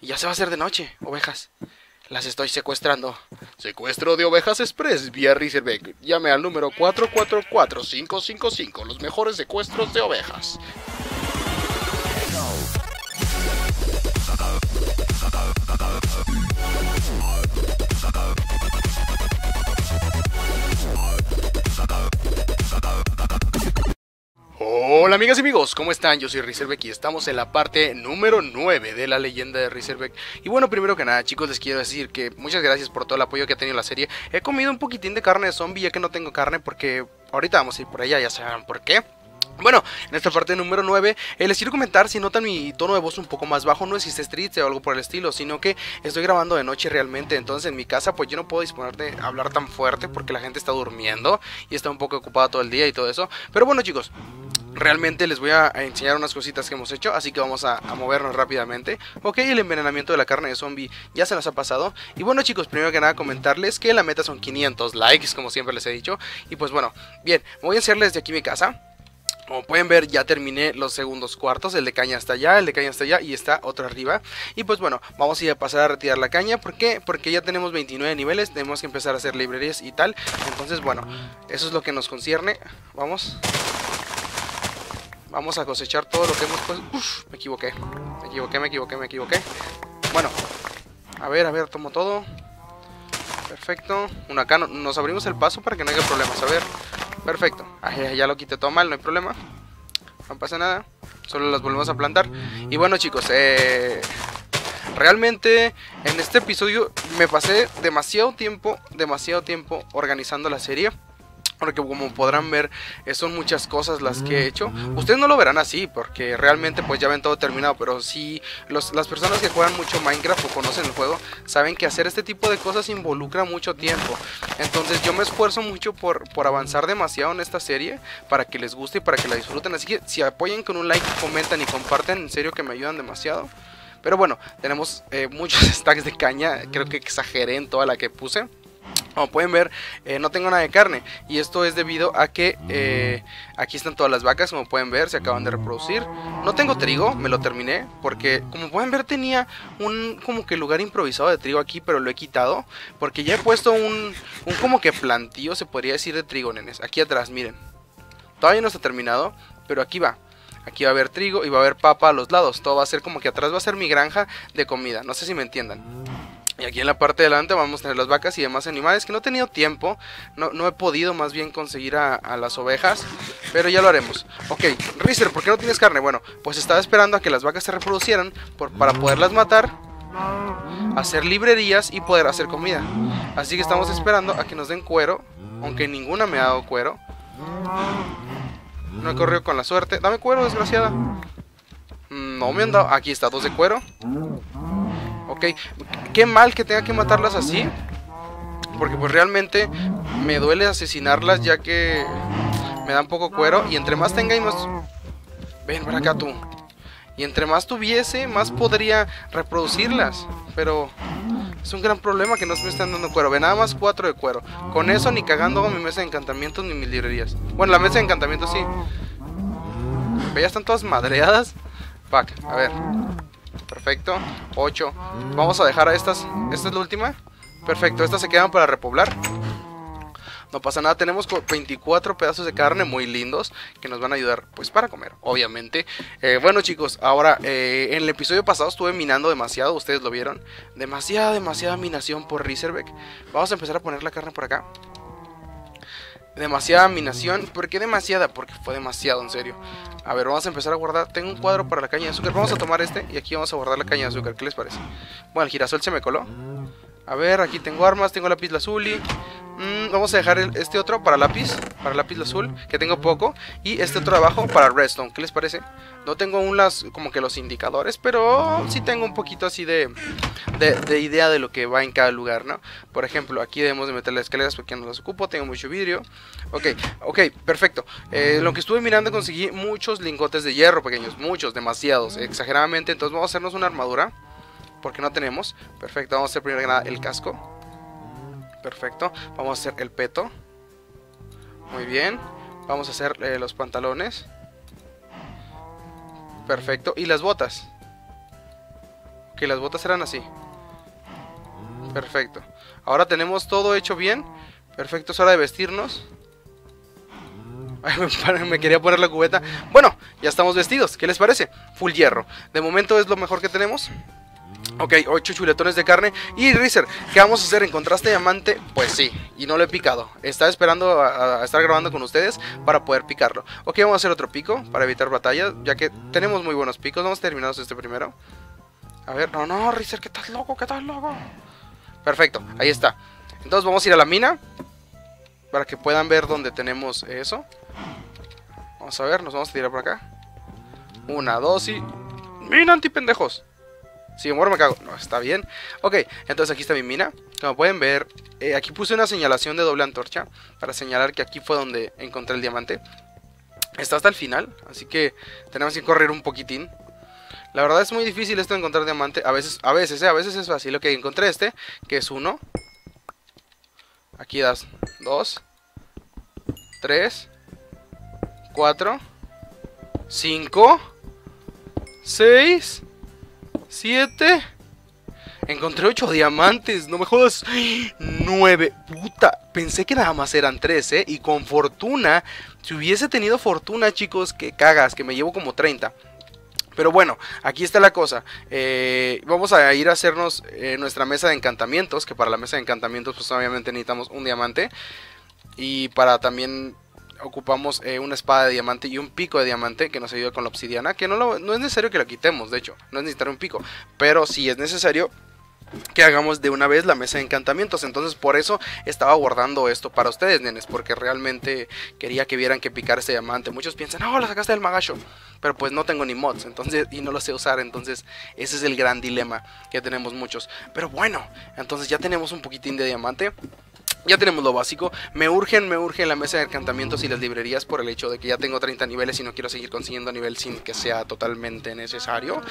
Y ya se va a hacer de noche, ovejas. Las estoy secuestrando. Secuestro de ovejas express vía Razorback. Llame al número 444-555. Los mejores secuestros de ovejas. Hola amigas y amigos, ¿cómo están? Yo soy Razorback y estamos en la parte número 9 de la leyenda de Razorback. Y bueno, primero que nada, chicos, les quiero decir que muchas gracias por todo el apoyo que ha tenido la serie. He comido un poquitín de carne de zombie ya que no tengo carne porque ahorita vamos a ir por allá, ya saben por qué. Bueno, en esta parte número 9 les quiero comentar, si notan mi tono de voz un poco más bajo, no es que esté triste o algo por el estilo, sino que estoy grabando de noche realmente. Entonces en mi casa pues yo no puedo disponer de hablar tan fuerte porque la gente está durmiendo y está un poco ocupada todo el día y todo eso. Pero bueno, chicos, realmente les voy a enseñar unas cositas que hemos hecho, así que vamos a movernos rápidamente. Ok, el envenenamiento de la carne de zombie ya se nos ha pasado. Y bueno, chicos, primero que nada comentarles que la meta son 500 likes, como siempre les he dicho. Y pues bueno, bien, voy a enseñarles desde aquí mi casa. Como pueden ver, ya terminé los segundos cuartos. El de caña está allá, el de caña está allá y está otro arriba. Y pues bueno, vamos a ir a pasar a retirar la caña. ¿Por qué? Porque ya tenemos 29 niveles. Tenemos que empezar a hacer librerías y tal. Entonces bueno, eso es lo que nos concierne. Vamos a cosechar todo lo que hemos puesto. Uf, me equivoqué. Bueno, a ver, tomo todo. Perfecto. Acá nos abrimos el paso para que no haya problemas. A ver. Perfecto, ya lo quité todo mal, no hay problema. No pasa nada, solo las volvemos a plantar. Y bueno, chicos, realmente en este episodio me pasé demasiado tiempo organizando la serie. Porque como podrán ver, son muchas cosas las que he hecho. Ustedes no lo verán así, porque realmente pues ya ven todo terminado. Pero sí, las personas que juegan mucho Minecraft o conocen el juego saben que hacer este tipo de cosas involucra mucho tiempo. Entonces yo me esfuerzo mucho por avanzar demasiado en esta serie, para que les guste y para que la disfruten. Así que si apoyan con un like, comentan y comparten, en serio que me ayudan demasiado. Pero bueno, tenemos muchos stacks de caña. Creo que exageré en toda la que puse. Como pueden ver, no tengo nada de carne. Y esto es debido a que aquí están todas las vacas. Como pueden ver, se acaban de reproducir. No tengo trigo, me lo terminé. Porque como pueden ver, tenía un como que lugar improvisado de trigo aquí, pero lo he quitado. Porque ya he puesto un como que plantío, se podría decir, de trigo, nenes. Aquí atrás, miren. Todavía no está terminado, pero aquí va. Aquí va a haber trigo y va a haber papa a los lados. Todo va a ser como que atrás va a ser mi granja de comida. No sé si me entiendan. Y aquí en la parte de delante vamos a tener las vacas y demás animales, que no he tenido tiempo, no he podido más bien conseguir a las ovejas, pero ya lo haremos. Ok, Rizer, ¿por qué no tienes carne? Bueno, pues estaba esperando a que las vacas se reproducieran para poderlas matar, hacer librerías y poder hacer comida. Así que estamos esperando a que nos den cuero, aunque ninguna me ha dado cuero. No he corrido con la suerte. Dame cuero, desgraciada. No me han dado. Aquí está, 2 de cuero. Ok, qué mal que tenga que matarlas así, porque pues realmente me duele asesinarlas, ya que me dan poco cuero. Y entre más tenga y más... Ven para acá tú. Y entre más tuviese, más podría reproducirlas. Pero es un gran problema que no me están dando cuero. Ve, nada más 4 de cuero. Con eso ni cagando hago mi mesa de encantamientos ni mis librerías. Bueno, la mesa de encantamientos sí. Ve, ya están todas madreadas. Fuck, a ver. Perfecto, 8. Vamos a dejar a estas. Esta es la última. Perfecto, estas se quedan para repoblar. No pasa nada, tenemos 24 pedazos de carne muy lindos que nos van a ayudar pues para comer, obviamente. Bueno, chicos, ahora en el episodio pasado estuve minando demasiado, ustedes lo vieron. Demasiada minación por Razorback. Vamos a empezar a poner la carne por acá. Demasiada minación. ¿Por qué demasiada? Porque fue demasiado, en serio. A ver, vamos a empezar a guardar. Tengo un cuadro para la caña de azúcar. Vamos a tomar este y aquí vamos a guardar la caña de azúcar. ¿Qué les parece? Bueno, el girasol se me coló. A ver, aquí tengo armas, tengo lápiz lazuli. Vamos a dejar este otro para lápiz lazul, que tengo poco. Y este otro de abajo para redstone. ¿Qué les parece? No tengo aún como que los indicadores, pero sí tengo un poquito así de idea de lo que va en cada lugar, ¿no? Por ejemplo, aquí debemos de meter las escaleras porque no las ocupo, tengo mucho vidrio. Ok, perfecto. Lo que estuve mirando, conseguí muchos lingotes de hierro pequeños, muchos, demasiados, exageradamente. Entonces vamos a hacernos una armadura, porque no tenemos. Perfecto, vamos a hacer primero que nada el casco. Perfecto, vamos a hacer el peto. Muy bien. Vamos a hacer los pantalones. Perfecto, y las botas. Ok, Ok, las botas eran así. Perfecto. Ahora tenemos todo hecho bien. Perfecto, es hora de vestirnos. Ay, me quería poner la cubeta. Bueno, ya estamos vestidos, ¿qué les parece? Full hierro. De momento es lo mejor que tenemos. Ok, 8 chuletones de carne. Y Rizer, ¿qué vamos a hacer? ¿Encontraste diamante? Pues sí, y no lo he picado. Estaba esperando a estar grabando con ustedes para poder picarlo. Ok, vamos a hacer otro pico para evitar batallas, ya que tenemos muy buenos picos. Vamos terminados este primero. A ver, no, Rizer, ¿qué estás loco? ¿Qué estás loco? Perfecto, ahí está. Entonces vamos a ir a la mina para que puedan ver dónde tenemos eso. Vamos a ver, nos vamos a tirar por acá. 1, 2 y... ¡Mina, antipendejos! Si me muero me cago. No, está bien. Ok, entonces aquí está mi mina. Como pueden ver, aquí puse una señalación de doble antorcha para señalar que aquí fue donde encontré el diamante. Está hasta el final, así que tenemos que correr un poquitín. La verdad es muy difícil esto de encontrar diamante. A veces es fácil. Ok, encontré este, que es 1. Aquí das 2, 3, 4, 5, 6, 7. Encontré 8 diamantes, no me jodas. 9, puta. Pensé que nada más eran 3, y con fortuna. Si hubiese tenido fortuna, chicos, que cagas, que me llevo como 30. Pero bueno, aquí está la cosa. Vamos a ir a hacernos nuestra mesa de encantamientos. Que para la mesa de encantamientos pues obviamente necesitamos un diamante. Y para también ocupamos una espada de diamante y un pico de diamante que nos ayuda con la obsidiana. Que no es necesario que la quitemos, de hecho, no es necesario un pico. Pero sí es necesario que hagamos de una vez la mesa de encantamientos. Entonces por eso estaba guardando esto para ustedes, nenes, porque realmente quería que vieran que picar este diamante. Muchos piensan, la sacaste del magacho, pero pues no tengo ni mods, entonces, y no lo sé usar. Entonces ese es el gran dilema que tenemos muchos. Pero bueno, entonces ya tenemos un poquitín de diamante. Ya tenemos lo básico. Me urge la mesa de encantamientos y las librerías, por el hecho de que ya tengo 30 niveles y no quiero seguir consiguiendo nivel sin que sea totalmente necesario.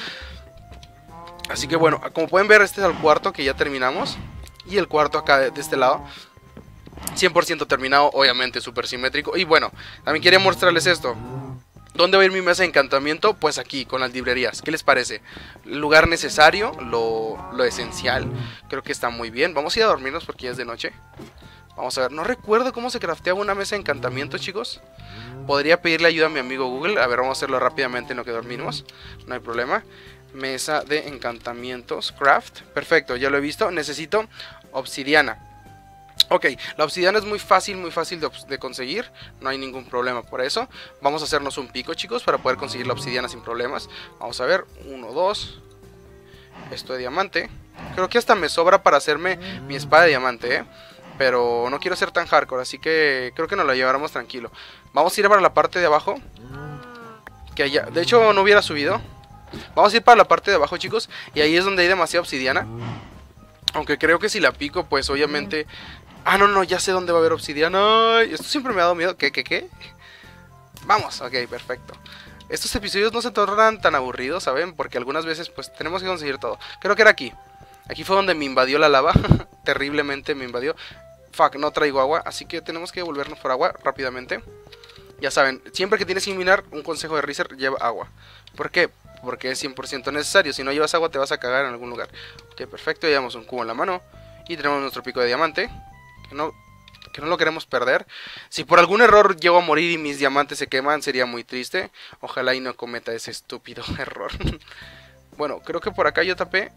Así que bueno, como pueden ver, este es el cuarto que ya terminamos. Y el cuarto acá de este lado 100% terminado, obviamente súper simétrico. Y bueno, también quería mostrarles esto. ¿Dónde va a ir mi mesa de encantamiento? Pues aquí, con las librerías. ¿Qué les parece? Lugar necesario, lo esencial. Creo que está muy bien. Vamos a ir a dormirnos porque ya es de noche. Vamos a ver, no recuerdo cómo se crafteaba una mesa de encantamiento, chicos. Podría pedirle ayuda a mi amigo Google. A ver, vamos a hacerlo rápidamente en lo que dormimos. No hay problema. Mesa de encantamientos, craft. Perfecto, ya lo he visto. Necesito obsidiana. Ok, la obsidiana es muy fácil de conseguir. No hay ningún problema por eso. Vamos a hacernos un pico, chicos, para poder conseguir la obsidiana sin problemas. Vamos a ver, 1, 2. Esto de diamante. Creo que hasta me sobra para hacerme mi espada de diamante, pero no quiero ser tan hardcore, así que creo que nos la llevaremos tranquilo. Vamos a ir para la parte de abajo, que allá, de hecho no hubiera subido. Vamos a ir para la parte de abajo, chicos, y ahí es donde hay demasiada obsidiana. Aunque creo que si la pico, pues obviamente... Ah, no, ya sé dónde va a haber obsidiana. Ay, esto siempre me ha dado miedo. ¿Qué? Vamos, ok, perfecto. Estos episodios no se tornan tan aburridos, ¿saben? Porque algunas veces pues tenemos que conseguir todo. Creo que era aquí. Aquí fue donde me invadió la lava. Terriblemente me invadió. Fuck, no traigo agua, así que tenemos que volvernos por agua rápidamente. Ya saben, siempre que tienes que minar, un consejo de Rizer, lleva agua. ¿Por qué? Porque es 100% necesario. Si no llevas agua te vas a cagar en algún lugar. Ok, perfecto, llevamos un cubo en la mano. Y tenemos nuestro pico de diamante, que no lo queremos perder. Si por algún error llego a morir y mis diamantes se queman, sería muy triste. Ojalá y no cometa ese estúpido error. Bueno, creo que por acá yo tapé.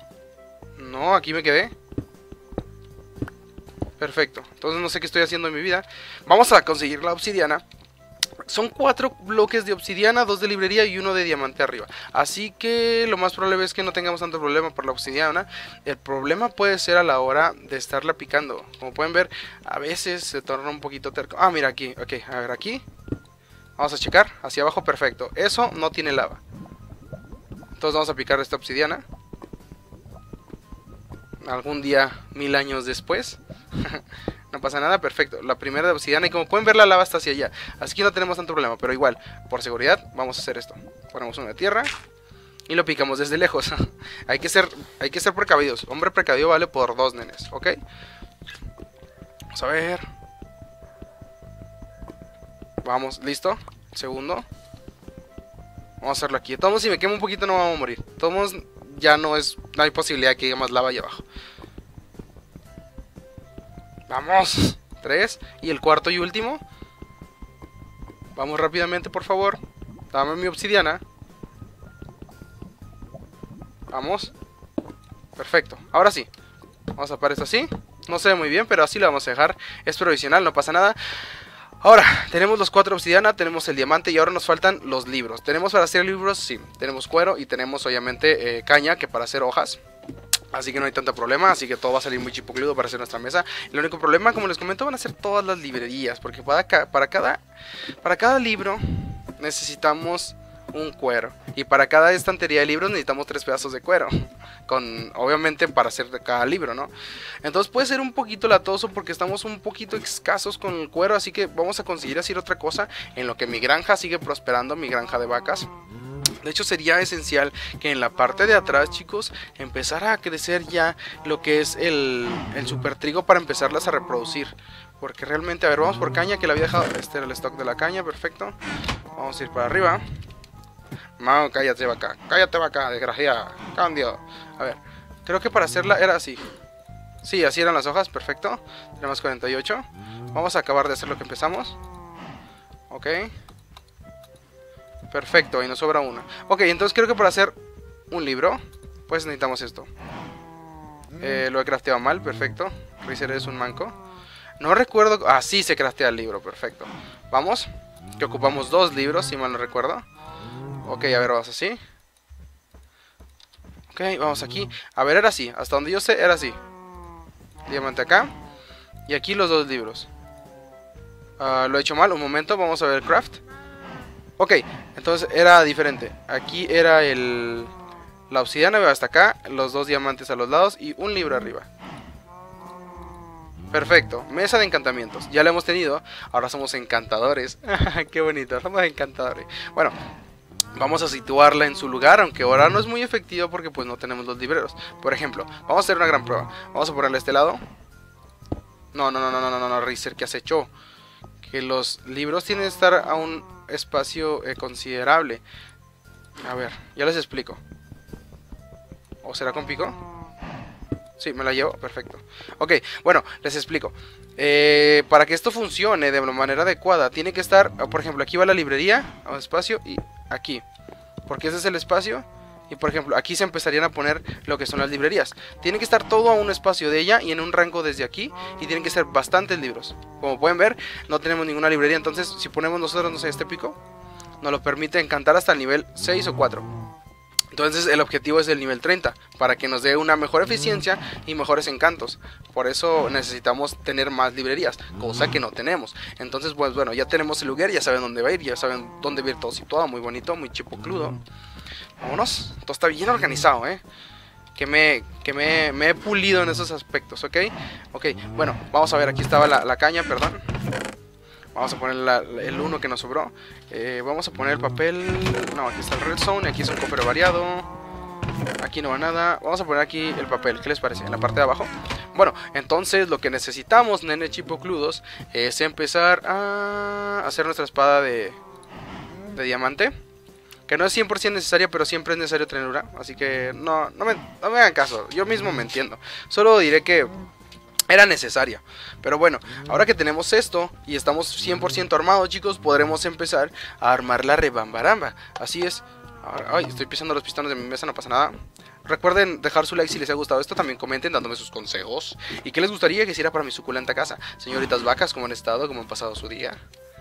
No, aquí me quedé. Perfecto, entonces no sé qué estoy haciendo en mi vida. Vamos a conseguir la obsidiana. Son 4 bloques de obsidiana, 2 de librería y 1 de diamante arriba. Así que lo más probable es que no tengamos tanto problema por la obsidiana. El problema puede ser a la hora de estarla picando. Como pueden ver, a veces se torna un poquito terco. Ah, mira aquí, ok, a ver aquí. Vamos a checar, hacia abajo, perfecto. Eso no tiene lava. Entonces vamos a picar esta obsidiana. Algún día, 1000 años después. No pasa nada, perfecto. La primera de obsidiana, y como pueden ver la lava está hacia allá, así que no tenemos tanto problema. Pero igual, por seguridad, vamos a hacer esto. Ponemos una tierra y lo picamos desde lejos. Hay que ser precavidos. Hombre precavido vale por 2, nenes, ¿ok? Vamos a ver. Vamos, listo. Segundo. Vamos a hacerlo aquí. De todos modos, si me quemo un poquito no vamos a morir. De todos modos, ya no hay posibilidad de que haya más lava ahí abajo. Vamos. 3. Y el cuarto y último. Vamos rápidamente, por favor. Dame mi obsidiana. Vamos. Perfecto. Ahora sí. Vamos a tapar esto así. No se ve muy bien, pero así lo vamos a dejar. Es provisional, no pasa nada. Ahora, tenemos los 4 obsidiana, tenemos el diamante y ahora nos faltan los libros. ¿Tenemos para hacer libros? Sí. Tenemos cuero y tenemos obviamente caña, que para hacer hojas. Así que no hay tanto problema, así que todo va a salir muy chipocludo para hacer nuestra mesa. El único problema, como les comento, van a ser todas las librerías, porque para cada libro necesitamos un cuero. Y para cada estantería de libros necesitamos 3 pedazos de cuero. Obviamente para hacer cada libro, ¿no? Entonces puede ser un poquito latoso porque estamos un poquito escasos con el cuero. Así que vamos a conseguir hacer otra cosa en lo que mi granja sigue prosperando, mi granja de vacas. De hecho sería esencial que en la parte de atrás, chicos, empezara a crecer ya lo que es el super trigo para empezarlas a reproducir. Porque realmente, a ver, vamos por caña, que la había dejado. Este era el stock de la caña, perfecto. Vamos a ir para arriba. No, cállate vaca, desgraciada. Cambio. A ver, creo que para hacerla era así. Sí, así eran las hojas, perfecto. Tenemos 48. Vamos a acabar de hacer lo que empezamos. Ok. Perfecto, y nos sobra una. Ok, entonces creo que para hacer un libro, pues necesitamos esto. Lo he crafteado mal, perfecto. Riser es un manco. No recuerdo... Ah, sí se craftea el libro, perfecto. Vamos, que ocupamos 2 libros, si mal no recuerdo. Ok, a ver, vamos así. Ok, vamos aquí. A ver, era así, hasta donde yo sé, era así. Diamante acá. Y aquí los 2 libros. Lo he hecho mal, un momento, vamos a ver el craft. Ok, entonces era diferente. Aquí era la obsidiana hasta acá, los 2 diamantes a los lados y un libro arriba. Perfecto, mesa de encantamientos. Ya la hemos tenido, ahora somos encantadores. Qué bonito, somos encantadores. Bueno, vamos a situarla en su lugar, aunque ahora no es muy efectivo porque pues no tenemos los libreros. Por ejemplo, vamos a hacer una gran prueba. Vamos a ponerle a este lado. No, Riser, ¿qué has hecho? Que los libros tienen que estar a un espacio considerable. A ver, ya les explico. ¿O será con pico? Sí, me la llevo, perfecto. Ok, bueno, les explico. Para que esto funcione de manera adecuada, tiene que estar, por ejemplo, aquí va la librería, a un espacio, y aquí. Porque ese es el espacio. Y por ejemplo, aquí se empezarían a poner lo que son las librerías. Tiene que estar todo a un espacio de ella y en un rango desde aquí. Y tienen que ser bastantes libros. Como pueden ver, no tenemos ninguna librería. Entonces, si ponemos nosotros, no sé, este pico, nos lo permite encantar hasta el nivel 6 o 4. Entonces, el objetivo es el nivel 30. Para que nos dé una mejor eficiencia y mejores encantos. Por eso necesitamos tener más librerías. Cosa que no tenemos. Entonces, pues bueno, ya tenemos el lugar. Ya saben dónde va a ir. Ya saben dónde va a ir todo situado. Muy bonito, muy chipocludo. Vámonos, todo está bien organizado, que me he pulido en esos aspectos, ¿ok? Ok, bueno, vamos a ver, aquí estaba la caña, perdón. Vamos a poner el 1 que nos sobró. Vamos a poner el papel. No, aquí está el redstone, aquí es un cofre variado. Aquí no va nada. Vamos a poner aquí el papel, ¿qué les parece? En la parte de abajo. Bueno, entonces lo que necesitamos, nene chipocludos, es empezar a hacer nuestra espada de diamante. Que no es 100% necesaria, pero siempre es necesario tener una. Así que no me hagan caso. Yo mismo me entiendo. Solo diré que era necesaria. Pero bueno, ahora que tenemos esto y estamos 100% armados, chicos, podremos empezar a armar la rebambaramba. Así es. Ahora, ay, estoy pisando los pistones de mi mesa, no pasa nada. Recuerden dejar su like si les ha gustado esto. También comenten dándome sus consejos. ¿Y qué les gustaría que hiciera para mi suculenta casa? Señoritas vacas, ¿cómo han estado? ¿Cómo han pasado su día?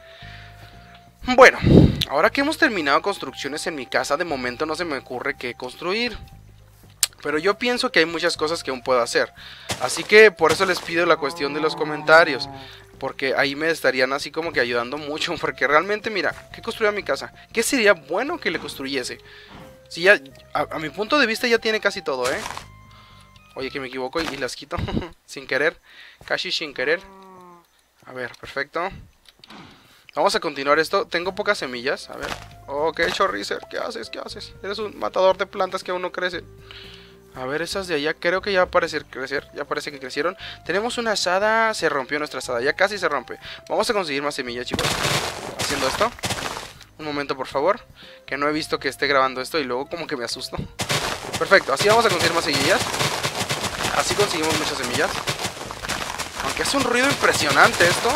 Bueno, ahora que hemos terminado construcciones en mi casa, de momento no se me ocurre qué construir. Pero yo pienso que hay muchas cosas que aún puedo hacer. Así que por eso les pido la cuestión de los comentarios. Porque ahí me estarían así como que ayudando mucho. Porque realmente, mira, ¿qué construía mi casa? ¿Qué sería bueno que le construyese? Si ya, a mi punto de vista ya tiene casi todo, Oye, que me equivoco y las quito sin querer. Casi sin querer. A ver, perfecto. Vamos a continuar esto. Tengo pocas semillas. A ver. Ok, Chorriser. ¿Qué haces? ¿Qué haces? Eres un matador de plantas que aún no crecen. A ver, esas de allá creo que ya parece crecer. Ya parece que crecieron. Tenemos una asada. Se rompió nuestra asada. Ya casi se rompe. Vamos a conseguir más semillas, chicos. Haciendo esto. Un momento, por favor. Que no he visto que esté grabando esto y luego como que me asusto. Perfecto, así vamos a conseguir más semillas. Así conseguimos muchas semillas. Aunque hace un ruido impresionante esto.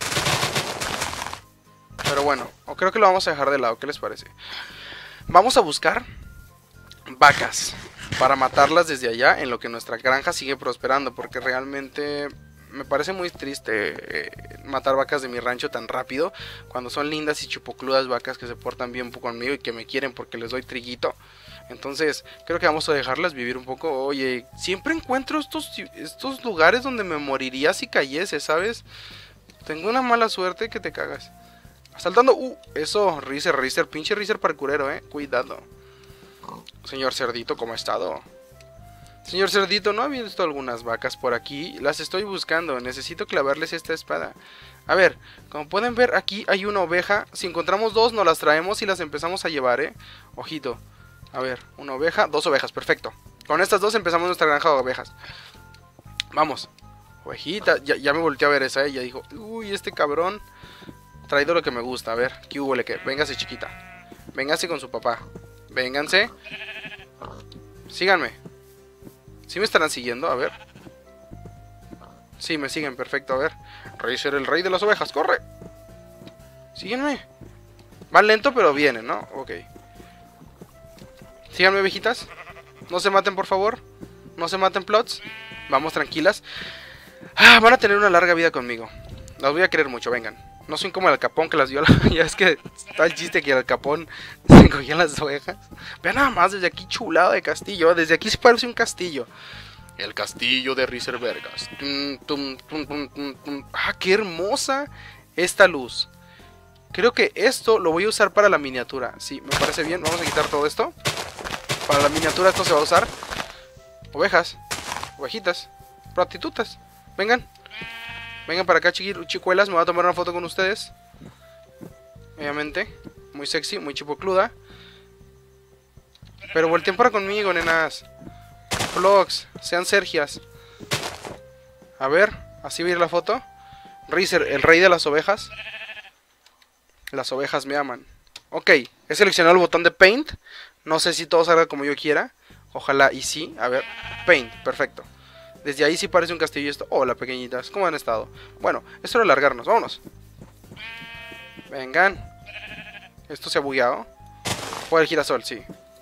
Pero bueno, creo que lo vamos a dejar de lado. ¿Qué les parece? Vamos a buscar vacas para matarlas desde allá, en lo que nuestra granja sigue prosperando. Porque realmente me parece muy triste matar vacas de mi rancho tan rápido, cuando son lindas y chupocludas vacas que se portan bien conmigo y que me quieren porque les doy triguito. Entonces creo que vamos a dejarlas vivir un poco. Oye, siempre encuentro estos lugares donde me moriría si cayese, ¿sabes? Tengo una mala suerte que te cagas. Saltando, eso, Rizer, pinche Rizer parkurero, cuidado. Señor Cerdito, ¿cómo ha estado? Señor Cerdito, ¿no ha visto algunas vacas por aquí? Las estoy buscando, necesito clavarles esta espada. A ver, como pueden ver, aquí hay una oveja. Si encontramos dos, nos las traemos y las empezamos a llevar, Ojito. A ver, una oveja, dos ovejas, perfecto. Con estas dos empezamos nuestra granja de ovejas. Vamos. Ovejita, ya me volteé a ver esa, ya dijo, uy, este cabrón traído lo que me gusta. A ver, ¿qué hubo? Véngase, chiquita. Véngase con su papá. Vénganse. Síganme. ¿Sí me estarán siguiendo? A ver. Sí, me siguen, perfecto, a ver. Rizer, el rey de las ovejas, corre. Síguenme. Van lento, pero vienen, ¿no? Ok. Síganme, ovejitas. No se maten, por favor. No se maten, plots. Vamos, tranquilas. Van a tener una larga vida conmigo. Las voy a querer mucho, vengan. No soy como el Alcapón que las dio. Ya es que está el chiste que el Alcapón se cogía las ovejas. Vean nada más, desde aquí chulado de castillo. Desde aquí se parece un castillo. El castillo de Rizer Vergas. Qué hermosa esta luz. Creo que esto lo voy a usar para la miniatura. Sí, me parece bien. Vamos a quitar todo esto. Para la miniatura esto se va a usar. Ovejas. Ovejitas. Prostitutas. Vengan. Vengan para acá, chicuelas. Me voy a tomar una foto con ustedes. Obviamente. Muy sexy, muy chipocluda. Pero volteen para conmigo, nenas. Vlogs, sean sergias. A ver, así va a ir la foto. Rizer, el rey de las ovejas. Las ovejas me aman. Ok, he seleccionado el botón de Paint. No sé si todo salga como yo quiera. Ojalá y sí. A ver, Paint, perfecto. Desde ahí sí parece un castillo esto. Hola, pequeñitas, ¿cómo han estado? Bueno, es hora de largarnos, vámonos. Vengan. Esto se ha bugueado. Por el girasol, sí.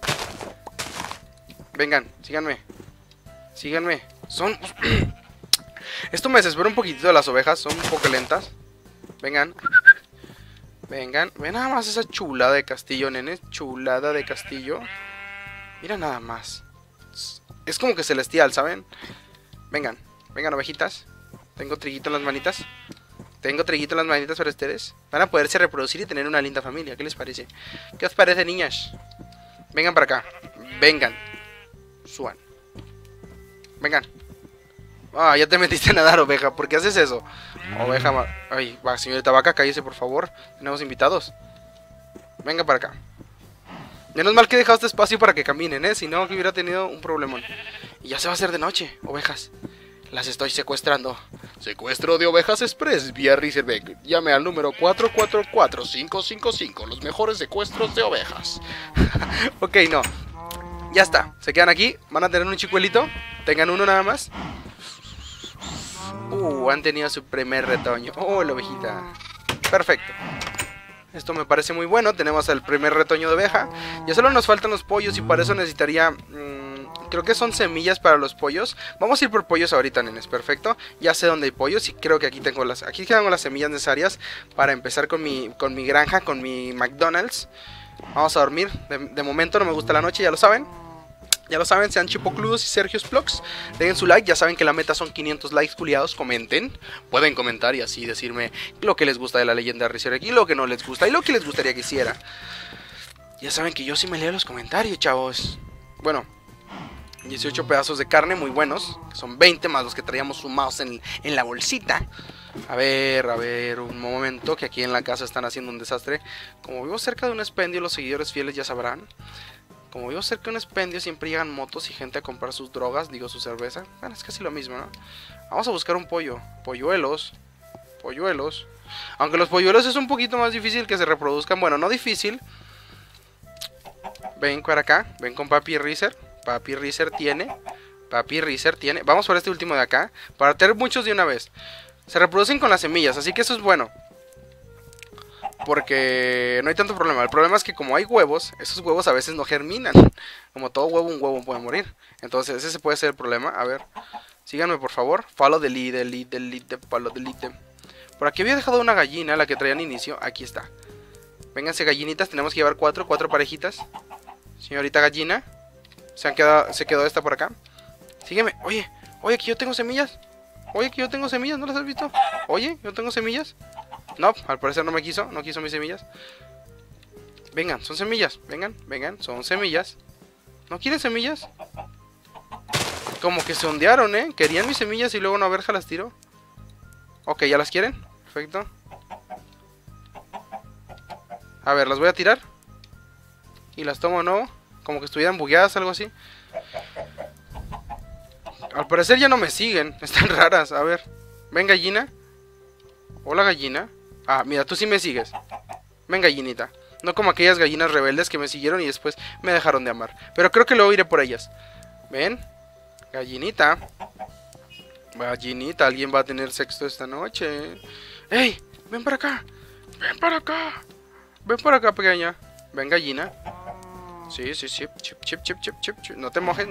Vengan, síganme. Síganme. Son... Esto me desespera un poquitito de las ovejas. Son un poco lentas. Vengan. Vengan. Ven nada más esa chulada de castillo, nenes. Chulada de castillo. Mira nada más. Es como que celestial, ¿saben? Vengan. Vengan, ovejitas. Tengo triguito en las manitas. Tengo triguito en las manitas para ustedes. Van a poderse reproducir y tener una linda familia. ¿Qué les parece? ¿Qué os parece, niñas? Vengan para acá. Vengan. Suban. Vengan. Ya te metiste a nadar, oveja. ¿Por qué haces eso? Oveja. Ay, va, señorita vaca, cállese, por favor. Tenemos invitados. Venga para acá. Menos mal que he dejado este espacio para que caminen, Si no, que hubiera tenido un problemón. Y ya se va a hacer de noche, ovejas. Las estoy secuestrando. Secuestro de ovejas express vía Rizerbeck. Llame al número 444-555. Los mejores secuestros de ovejas. Ok, no. Ya está. Se quedan aquí. Van a tener un chicuelito. Tengan uno nada más. Han tenido su primer retoño. La ovejita. Perfecto. Esto me parece muy bueno. Tenemos el primer retoño de oveja. Ya solo nos faltan los pollos y para eso necesitaría... creo que son semillas para los pollos. Vamos a ir por pollos ahorita, nenes. Perfecto. Ya sé dónde hay pollos y creo que aquí tengo las semillas necesarias para empezar con mi granja, con mi McDonald's. Vamos a dormir. De momento no me gusta la noche, ya lo saben. Ya lo saben, sean chipocludos y Sergios Vlogs. Dejen su like, ya saben que la meta son 500 likes, culiados. Comenten, pueden comentar y así decirme lo que les gusta de la leyenda de Rizer y lo que no les gusta y lo que les gustaría que hiciera. Ya saben que yo sí me leo los comentarios, chavos. Bueno, 18 pedazos de carne muy buenos, que son 20 más los que traíamos sumados en la bolsita. A ver, un momento, que aquí en la casa están haciendo un desastre. Como vivo cerca de un expendio, los seguidores fieles ya sabrán. Como vivo cerca de un expendio, siempre llegan motos y gente a comprar sus drogas, digo su cerveza. Bueno, es casi lo mismo, ¿no? Vamos a buscar un pollo. Polluelos. Aunque los polluelos es un poquito más difícil que se reproduzcan. Bueno, no difícil. Ven para acá, ven con papi Rizer. Papi Reeser tiene. Vamos por este último de acá, para tener muchos de una vez. Se reproducen con las semillas, así que eso es bueno, porque no hay tanto problema. El problema es que como hay huevos, esos huevos a veces no germinan. Como todo huevo, un huevo puede morir. Entonces ese puede ser el problema. A ver, síganme por favor. Follow the lead, follow the lead. Por aquí había dejado una gallina, la que traía al inicio. Aquí está. Vénganse gallinitas, tenemos que llevar cuatro parejitas. Señorita gallina. Se quedó esta por acá. Sígueme. Oye, que yo tengo semillas. ¿No las has visto? Oye, yo tengo semillas. No, al parecer no quiso mis semillas. Vengan, son semillas. Vengan, son semillas. ¿No quieren semillas? Como que se ondearon, querían mis semillas y luego una verja las tiró. Ok, ¿ya las quieren? Perfecto. A ver, las voy a tirar. Y las tomo de nuevo. Como que estuvieran bugueadas, algo así. Al parecer ya no me siguen. Están raras, a ver. Ven gallina. Hola gallina. Ah, mira, tú sí me sigues. Ven gallinita. No como aquellas gallinas rebeldes que me siguieron y después me dejaron de amar. Pero creo que luego iré por ellas. Ven. Gallinita. Gallinita, alguien va a tener sexo esta noche. ¡Ey! Ven para acá. Ven para acá. Ven para acá, pequeña. Ven gallina. Sí. Chip. No te mojes.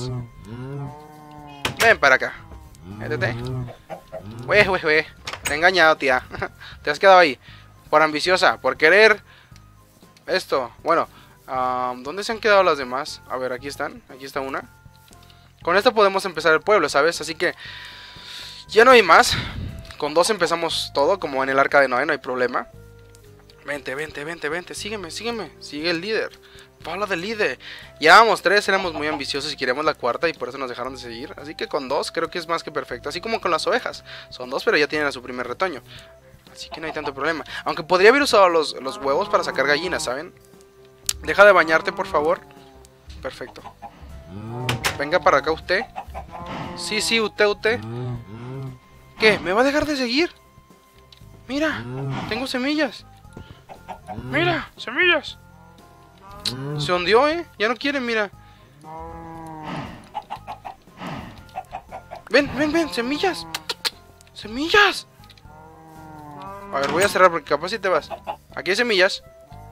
Ven para acá. Métete. Te he engañado, tía. Te has quedado ahí. Por ambiciosa, por querer esto. Bueno, ¿dónde se han quedado las demás? A ver, aquí están. Aquí está una. Con esto podemos empezar el pueblo, ¿sabes? Así que ya no hay más. Con 2 empezamos todo, como en el arca de Noé, no hay problema. Vente. Sígueme. Sigue el líder. Follow the líder. Llevábamos 3, éramos muy ambiciosos y queríamos la 4ª y por eso nos dejaron de seguir. Así que con 2 creo que es más que perfecto. Así como con las ovejas. Son 2 pero ya tienen a su primer retoño. Así que no hay tanto problema. Aunque podría haber usado los huevos para sacar gallinas, ¿saben? Deja de bañarte, por favor. Perfecto. Venga para acá usted. Sí, usted. ¿Qué? ¿Me va a dejar de seguir? Mira, tengo semillas. Mira, semillas. Se hundió, ya no quieren, mira. Ven, semillas. A ver, voy a cerrar porque capaz si te vas. Aquí hay semillas.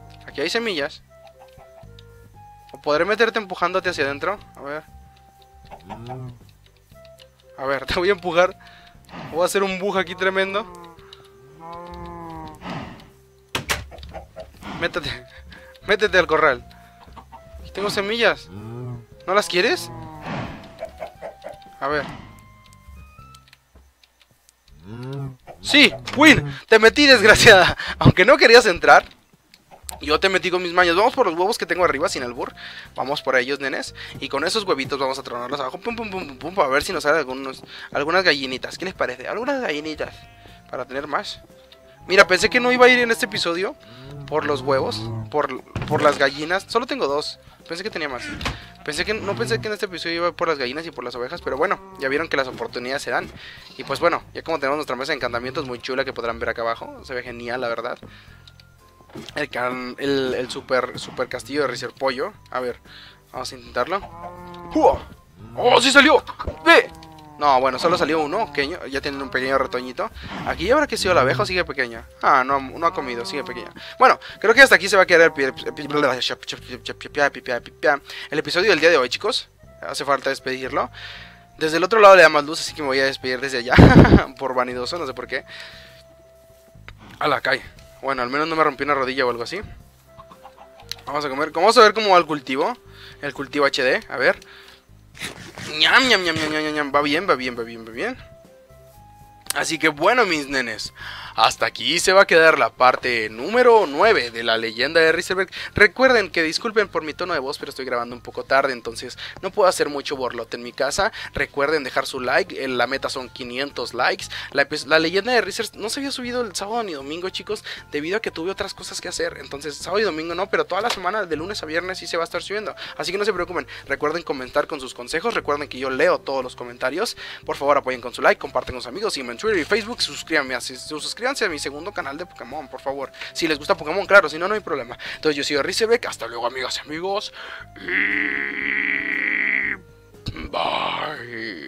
O podré meterte empujándote hacia adentro. A ver, te voy a empujar. Voy a hacer un bug aquí tremendo. Métete al corral. Aquí tengo semillas. ¿No las quieres? A ver. Sí, win. Te metí, desgraciada. Aunque no querías entrar, yo te metí con mis mañas. Vamos por los huevos que tengo arriba, sin albur. Vamos por ellos, nenes. Y con esos huevitos vamos a tronarlos abajo. Pum, para ver si nos sale algunas gallinitas. ¿Qué les parece? Algunas gallinitas. Para tener más. Mira, pensé que no iba a ir en este episodio por los huevos, por las gallinas. Solo tengo 2. Pensé que tenía más. No pensé que en este episodio iba por las gallinas y por las ovejas. Pero bueno, ya vieron que las oportunidades se dan. Y pues bueno, ya como tenemos nuestra mesa de encantamientos muy chula que podrán ver acá abajo. Se ve genial, la verdad. El super castillo de Reeser Pollo. A ver, vamos a intentarlo. ¡Oh, sí salió! ¡Ve! No, bueno, solo salió uno pequeño. Ya tienen un pequeño retoñito. Aquí habrá que sido la abeja o sigue pequeña. Ah, no ha comido, sigue pequeña. Bueno, creo que hasta aquí se va a quedar el episodio del día de hoy, chicos. Hace falta despedirlo. Desde el otro lado le da más luz, así que me voy a despedir desde allá. Por vanidoso, no sé por qué. A la calle. Bueno, al menos no me rompí una rodilla o algo así. Vamos a comer. Vamos a ver cómo va el cultivo. El cultivo HD, a ver. Ñam. Va bien. Así que bueno, mis nenes, hasta aquí se va a quedar la parte número 9 de la leyenda de Reezerberg. Recuerden que disculpen por mi tono de voz, pero estoy grabando un poco tarde, entonces no puedo hacer mucho borlote en mi casa. Recuerden dejar su like, la meta son 500 likes. La leyenda de Reeser no se había subido el sábado ni domingo, chicos, debido a que tuve otras cosas que hacer. Entonces sábado y domingo no, pero toda la semana de lunes a viernes sí se va a estar subiendo. Así que no se preocupen, recuerden comentar con sus consejos, recuerden que yo leo todos los comentarios. Por favor apoyen con su like, comparten con sus amigos, síganme en Twitter y Facebook, suscríbanse a mi segundo canal de Pokémon, por favor. Si les gusta Pokémon, claro, si no, no hay problema. Entonces yo soy Reezerberg, hasta luego amigas y amigos. Bye.